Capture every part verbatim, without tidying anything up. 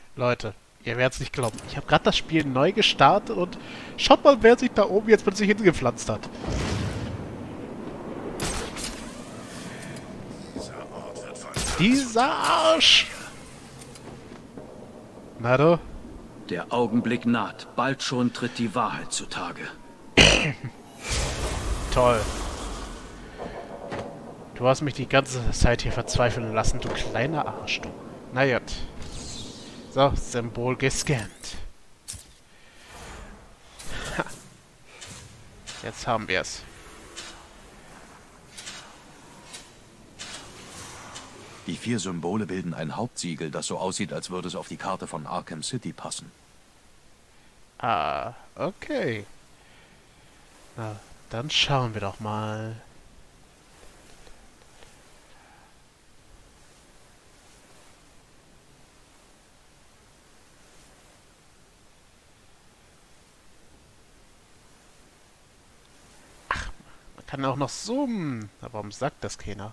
Leute, ihr werdet es nicht glauben. Ich habe gerade das Spiel neu gestartet und schaut mal, wer sich da oben jetzt plötzlich hingepflanzt hat. Dieser Arsch! Na du? Der Augenblick naht. Bald schon tritt die Wahrheit zutage. Toll. Du hast mich die ganze Zeit hier verzweifeln lassen, du kleiner Arsch, du. Na gut. So, Symbol gescannt. Ha. Jetzt haben wir es. Die vier Symbole bilden ein Hauptsiegel, das so aussieht, als würde es auf die Karte von Arkham City passen. Ah, okay. Na, dann schauen wir doch mal. Ach, man kann auch noch zoomen. Aber warum sagt das keiner?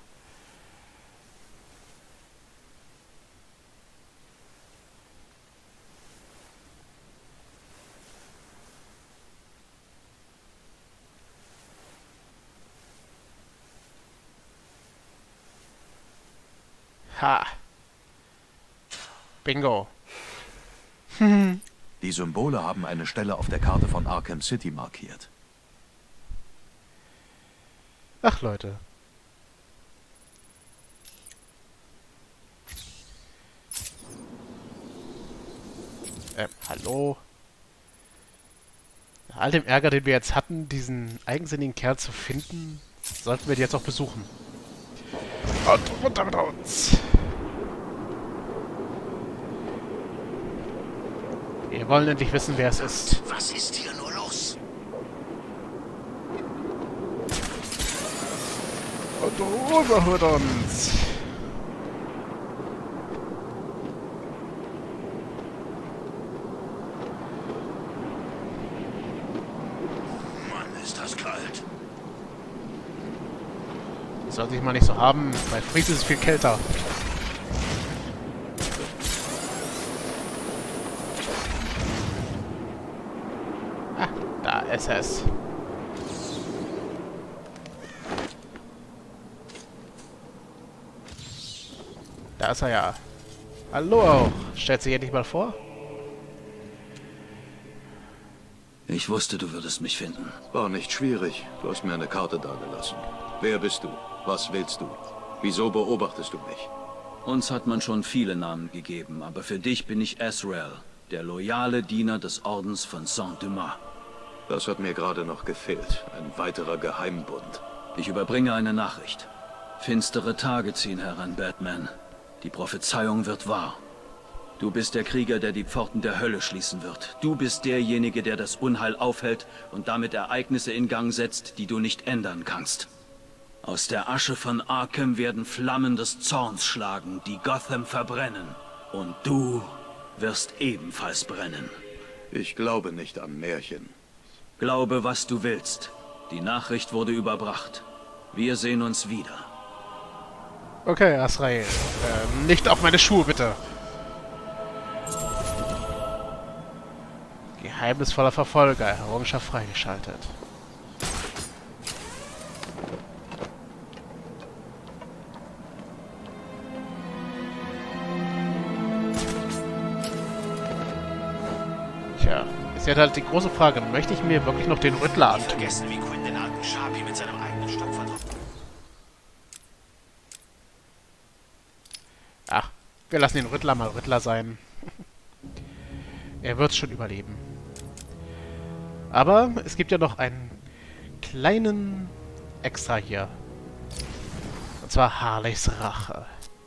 Ha. Bingo. Die Symbole haben eine Stelle auf der Karte von Arkham City markiert. Ach, Leute. Ähm, hallo? Nach all dem Ärger, den wir jetzt hatten, diesen eigensinnigen Kerl zu finden, sollten wir die jetzt auch besuchen. Und runter mit uns! Wir wollen endlich wissen, wer es ist. Was ist hier nur los? Und runter mit uns! Mann, ist das kalt. Soll sich mal nicht so haben. Bei Fries ist es viel kälter. Ah, da ist es. Da ist er ja. Hallo. Stellt sich endlich mal vor. Ich wusste, du würdest mich finden. War nicht schwierig. Du hast mir eine Karte dagelassen. Wer bist du? Was willst du? Wieso beobachtest du mich? Uns hat man schon viele Namen gegeben, aber für dich bin ich Azrael, der loyale Diener des Ordens von Saint-Dumas. Das hat mir gerade noch gefehlt. Ein weiterer Geheimbund. Ich überbringe eine Nachricht. Finstere Tage ziehen heran, Batman. Die Prophezeiung wird wahr. Du bist der Krieger, der die Pforten der Hölle schließen wird. Du bist derjenige, der das Unheil aufhält und damit Ereignisse in Gang setzt, die du nicht ändern kannst. Aus der Asche von Arkham werden Flammen des Zorns schlagen, die Gotham verbrennen. Und du wirst ebenfalls brennen. Ich glaube nicht an Märchen. Glaube, was du willst. Die Nachricht wurde überbracht. Wir sehen uns wieder. Okay, Azrael. Ähm, nicht auf meine Schuhe, bitte. Geheimnisvoller Verfolger. Errungenschaft freigeschaltet. Tja, ist ja halt die große Frage. Möchte ich mir wirklich noch den Riddler antun? Vergessen, wie Quinn den alten Sharpie mit seinem eigenen Stock verdrückt. Ach, wir lassen den Riddler mal Riddler sein. Er wird es schon überleben. Aber es gibt ja noch einen kleinen Extra hier. Und zwar Harleys Rache.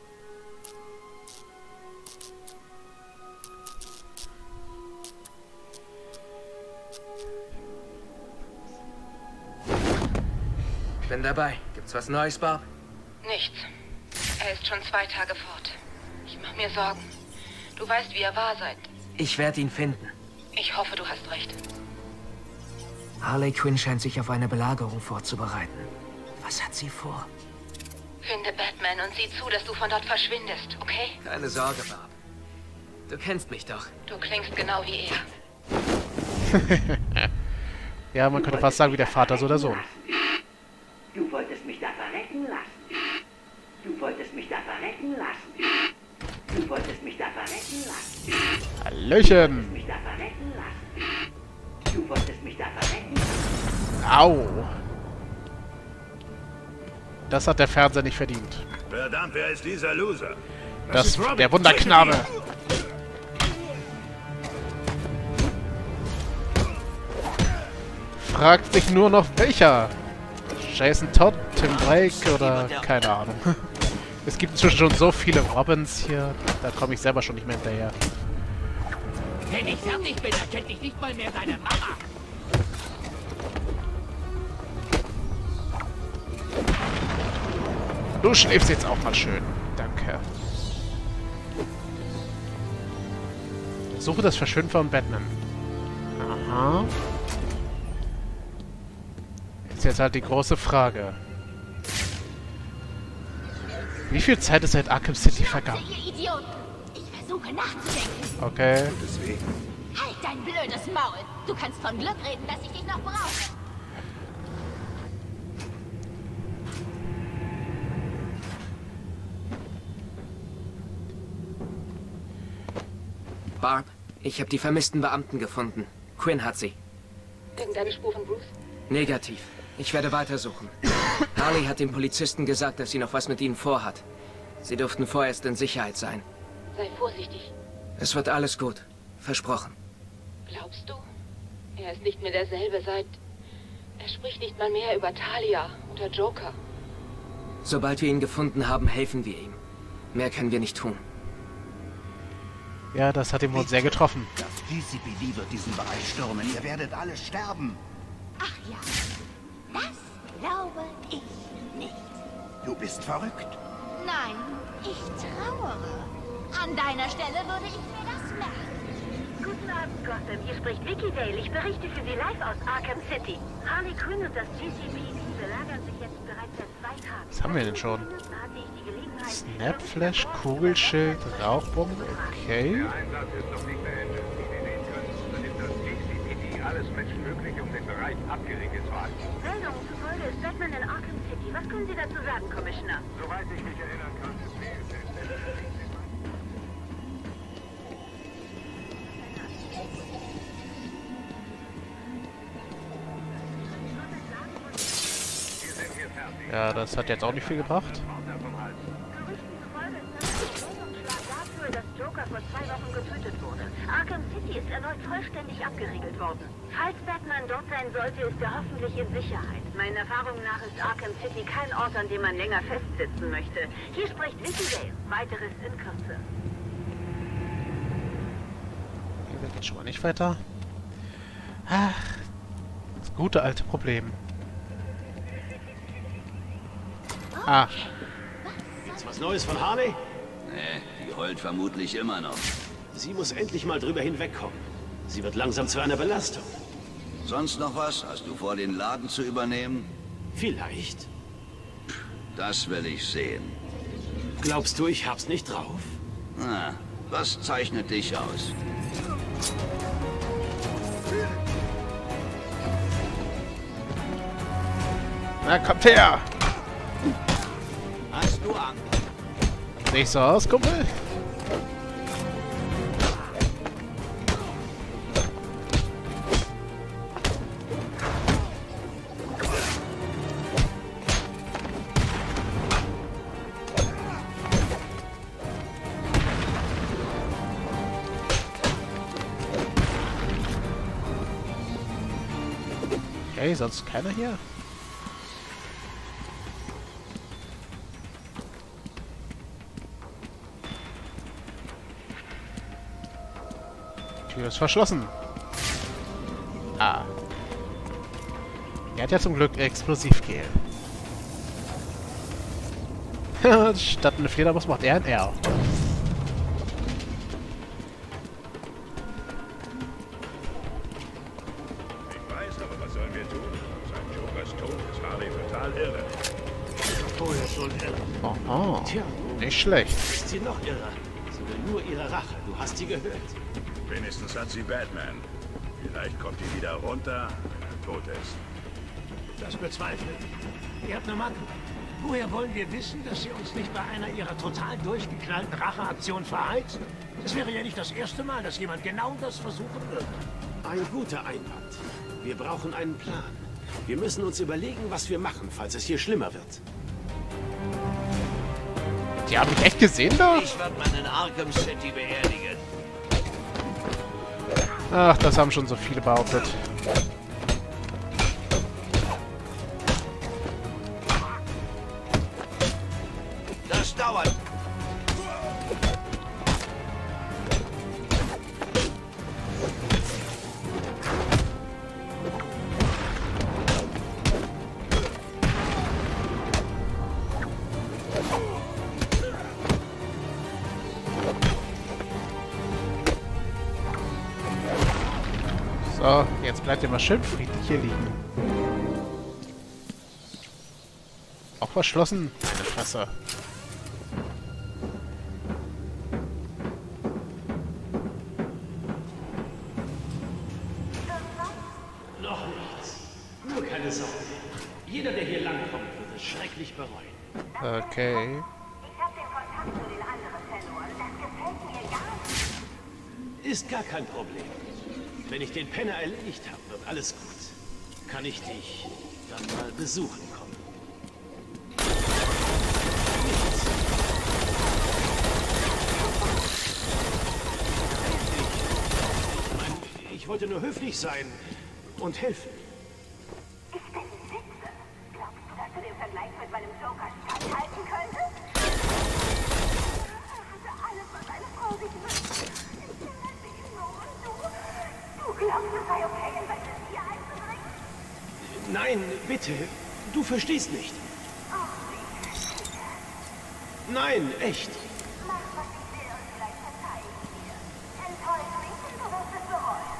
Ich bin dabei. Gibt's was Neues, Bob? Nichts. Er ist schon zwei Tage fort. Ich mache mir Sorgen. Du weißt, wie er war seit... Ich werde ihn finden. Ich hoffe, du hast recht. Harley Quinn scheint sich auf eine Belagerung vorzubereiten. Was hat sie vor? Finde Batman und sieh zu, dass du von dort verschwindest, okay? Keine Sorge, Bob. Du kennst mich doch. Du klingst genau wie er. Ja, man könnte fast sagen, wie der Vater, so der Sohn. Du wolltest mich da verrecken lassen. Du wolltest mich da verrecken lassen. Du wolltest mich da verrecken lassen. Hallöchen! Du wolltest mich da verrecken lassen. Du wolltest mich da verrecken lassen. Au! Das hat der Fernseher nicht verdient. Verdammt, wer ist dieser Loser? Das ist der Wunderknabe. Fragt sich nur noch welcher. Jason Todd, Tim Drake oder keine Ahnung. Es gibt inzwischen schon so viele Robins hier, da komme ich selber schon nicht mehr hinterher. Wenn ich fertig bin, erkennt ich nicht mal mehr deine Mama. Du schläfst jetzt auch mal schön. Danke. Suche das Verschwinden von Batman. Aha. Ist jetzt halt die große Frage. Wie viel Zeit ist seit Arkham City vergangen? Ihr Idioten! Ich versuche nachzudenken. Okay. Halt dein blödes Maul! Du kannst von Glück reden, dass ich dich noch brauche. Barb, ich habe die vermissten Beamten gefunden. Quinn hat sie. Irgendeine Spur von Bruce? Negativ. Ich werde weitersuchen. Harley hat dem Polizisten gesagt, dass sie noch was mit ihnen vorhat. Sie dürften vorerst in Sicherheit sein. Sei vorsichtig. Es wird alles gut. Versprochen. Glaubst du? Er ist nicht mehr derselbe seit... Er spricht nicht mal mehr über Talia oder Joker. Sobald wir ihn gefunden haben, helfen wir ihm. Mehr können wir nicht tun. Ja, das hat ihn wohl sehr getroffen. Das G C P D wird diesen Bereich stürmen. Ihr werdet alle sterben. Ach ja, das glaube ich nicht. Du bist verrückt. Nein, ich trauere. An deiner Stelle würde ich mir das merken. Guten Abend, Gotham. Hier spricht Vicky Vale. Ich berichte für Sie live aus Arkham City. Harley Quinn und das G C P D belagern sich jetzt bereits seit zwei Tagen. Was haben wir denn schon? Hatte ich die Gelegenheit, Snapflash, Kugelschild, Rauchbombe, okay. Der Einsatz ist noch nicht beendet. Wie Sie sehen können, unternimmt das G C P D alles Menschenmögliche, um den Bereich abgeriegelt zu halten. Meldungen zufolge ist Batman in Arkham City. Was können Sie dazu sagen, Commissioner? Soweit ich mich erinnern kann, ist Ja, das hat jetzt auch nicht viel gebracht. Gerüchten zufolge ist das ein Lösungsschlag dafür, dass Joker vor zwei Wochen getötet wurde. Arkham City ist erneut vollständig abgeriegelt worden. Falls Batman dort sein sollte, ist er hoffentlich in Sicherheit. Meiner Erfahrung nach ist Arkham City kein Ort, an dem man länger festsitzen möchte. Hier spricht Vicky Vale. Weiteres in Kürze. Hier geht schon mal nicht weiter. Ach, das gute alte Problem. Ah. Gibt's was Neues von Harley? Nee, die heult vermutlich immer noch. Sie muss endlich mal drüber hinwegkommen. Sie wird langsam zu einer Belastung. Sonst noch was? Hast du vor, den Laden zu übernehmen? Vielleicht. Das will ich sehen. Glaubst du, ich hab's nicht drauf? Na, was zeichnet dich aus? Na, kommt her! Hast du Angst? Nicht so aus, Kumpel? Okay, sonst keiner hier? Die Tür ist verschlossen. Ah. Er hat ja zum Glück Explosivgel. Statt eine Fledermaus macht er ein R. sollen wir tun? Seit Jokers Tod ist Harley total irre. Vorher schon irre. Oh, oh. Tja, nicht schlecht. ist sie noch irre. Sie will nur ihre Rache. Du hast sie gehört. Wenigstens hat sie Batman. Vielleicht kommt die wieder runter, wenn er tot ist. Das bezweifle ich. Ihr habt eine Macke. Woher wollen wir wissen, dass sie uns nicht bei einer ihrer total durchgeknallten Racheaktionen verheizt? Es wäre ja nicht das erste Mal, dass jemand genau das versuchen würde. Ein guter Einwand. Wir brauchen einen Plan. Wir müssen uns überlegen, was wir machen, falls es hier schlimmer wird. Die haben mich echt gesehen da? Ich werde meinen Arkham City beerdigen. Ach, das haben schon so viele behauptet. Das dauert. So, jetzt bleibt ihr mal schön friedlich hier liegen. Auch verschlossen? Meine Fresse. Noch nichts. Nur keine Sorge. Jeder, der hier langkommt, wird es schrecklich bereuen. Okay. Ich habe den Kontakt zu den anderen verloren. Das gefällt mir gar nicht. Ist gar kein Problem. Wenn ich den Penner erledigt habe, wird alles gut. Kann ich dich dann mal besuchen kommen. Ich meine, ich wollte nur höflich sein und helfen. Ich bin Witze. Glaubst du, dass du den Vergleich mit meinem Joker standhalten könntest? Er hatte alles, was eine Frau sich wünscht. Ich liebe ihn so und du. Du glaubst, es sei okay, in sein Visier einzudringen? Nein, bitte. Du verstehst nicht. Ach, ich verstehe. Nein, echt. Mach, was ich will und vielleicht verzeih ich dir. Enttäusch mich und du wirst es bereuen.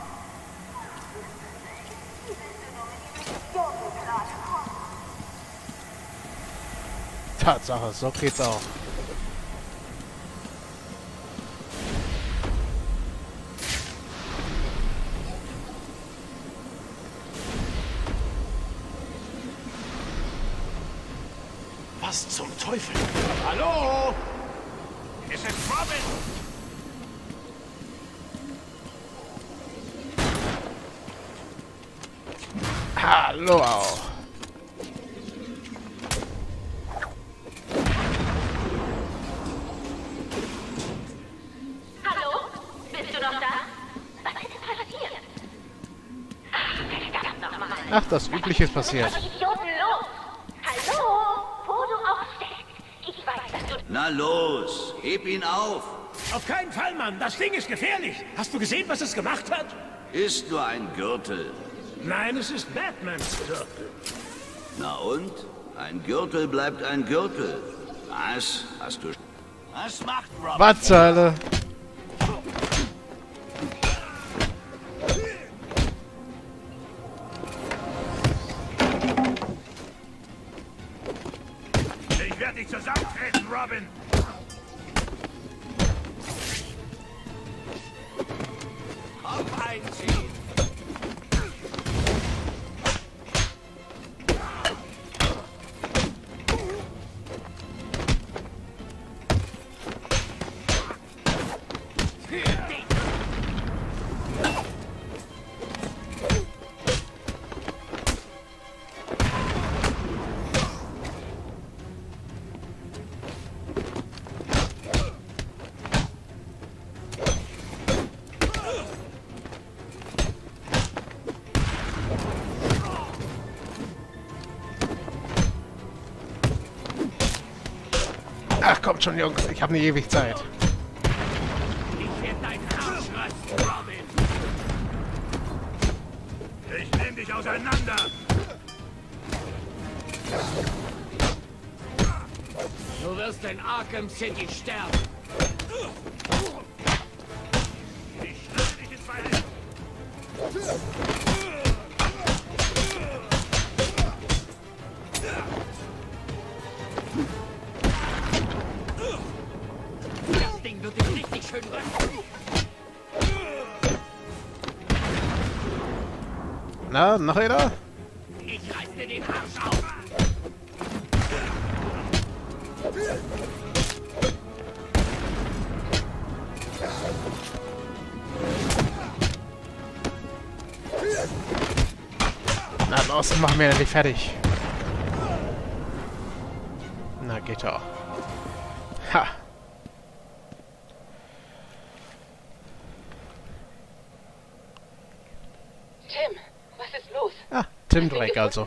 Wie willst du nur mit diesem Idioten klarkommen? Tatsache, so geht's auch. Was zum Teufel? Hallo? Es ist Robin! Hallo auch. Hallo? Bist du noch da? Was ist denn passiert? Ach, verdammt nochmal. Ach, das Übliche ist passiert. Idioten los! Hallo? Wo du auch steckst. Ich weiß, dass du... Na los, heb ihn auf. Auf keinen Fall, Mann. Das Ding ist gefährlich. Hast du gesehen, was es gemacht hat? Ist nur ein Gürtel. Nein, es ist Batmans Gürtel. Na und? Ein Gürtel bleibt ein Gürtel. Was? Hast du... Was macht Robin? Was zur Hölle? Ich werde dich zusammentreten, Robin. Kopf einziehen. Ach, kommt schon, Jungs. Ich habe nicht ewig Zeit. Ich werde deinen Arsch reißen, Robin. Ich nehme dich auseinander. Du wirst in Arkham City sterben. Ich schneide dich in zwei Hälften. Das Ding wird dich richtig schön Na, noch einer? Ich reiß dir den Arsch auf! Na los, machen wir endlich fertig. Na, geht doch. Ha! Tim, was ist los? Ah, Tim Drake also.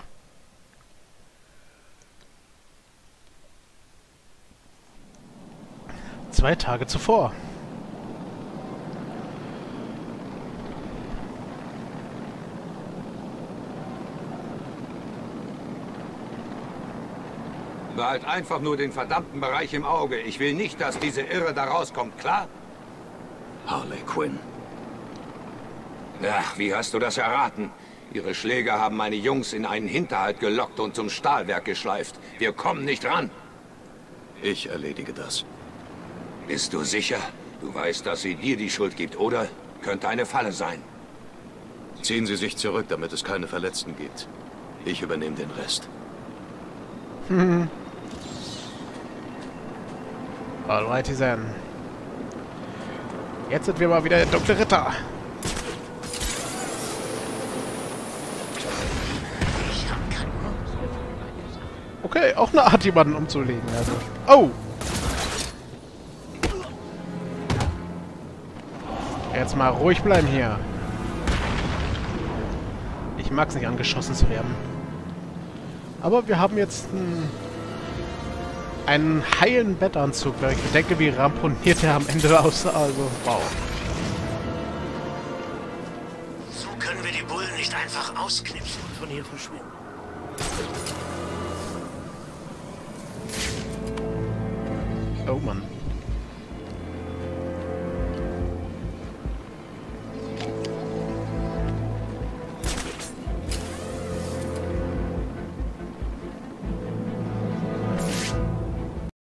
Zwei Tage zuvor. Behalt einfach nur den verdammten Bereich im Auge. Ich will nicht, dass diese Irre da rauskommt, klar? Harley Quinn. Ja, wie hast du das erraten? Ihre Schläger haben meine Jungs in einen Hinterhalt gelockt und zum Stahlwerk geschleift. Wir kommen nicht ran. Ich erledige das. Bist du sicher? Du weißt, dass sie dir die Schuld gibt, oder? Könnte eine Falle sein. Ziehen Sie sich zurück, damit es keine Verletzten gibt. Ich übernehme den Rest. Hm. Alrighty then. Jetzt sind wir mal wieder der Doktor Ritter. Okay, auch eine Art, jemanden umzulegen. Also. Oh! Jetzt mal ruhig bleiben hier. Ich mag es nicht, angeschossen zu werden. Aber wir haben jetzt einen, einen heilen Bettanzug. Ich denke, wie ramponiert er am Ende aussah. Also, wow. So können wir die Bullen nicht einfach ausknipsen und von hier verschwinden. Oh Mann.